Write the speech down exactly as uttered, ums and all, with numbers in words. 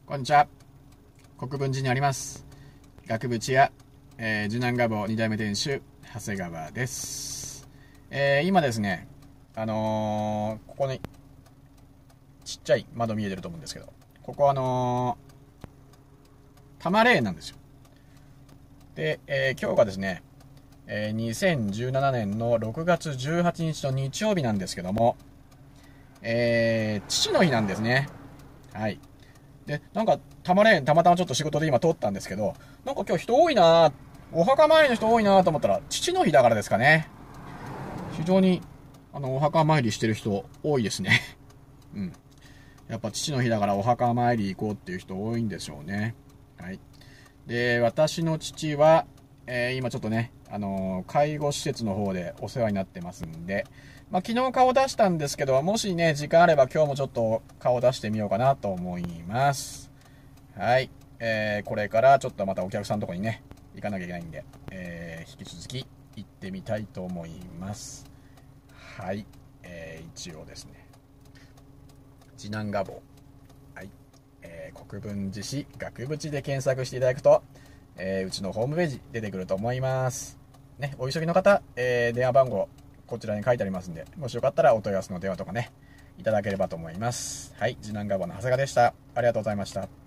こんにちは。国分寺にあります額縁屋、えー、次男画房に代目店主長谷川です。えー、今ですね、あのー、ここにちっちゃい窓見えてると思うんですけど、ここあのー、多摩レーンなんですよ。で、えー、今日がですね、えー、にせんじゅうななねんのろくがつじゅうはちにちの日曜日なんですけども、えー、父の日なんですね。はい。で、なんか、たまね、たまたまちょっと仕事で今通ったんですけど、なんか今日人多いなぁ、お墓参りの人多いなぁと思ったら、父の日だからですかね。非常に、あの、お墓参りしてる人多いですね。うん。やっぱ父の日だからお墓参り行こうっていう人多いんでしょうね。はい。で、私の父は、えー今ちょっとね、あのー介護施設の方でお世話になってますんで、まあ、昨日顔出したんですけど、もしね、時間あれば今日もちょっと顔出してみようかなと思います。はい。えーこれからちょっとまたお客さんのとこにね、行かなきゃいけないんで、えー引き続き行ってみたいと思います。はい。えー一応ですね、次男画坊。はい。えー国分寺市額縁で検索していただくと、えーうちのホームページ出てくると思います。ね、お急ぎの方、えー電話番号、こちらに書いてありますんで、もしよかったらお問い合わせの電話とかね、いただければと思います。はい。次男画坊の長谷川でした。ありがとうございました。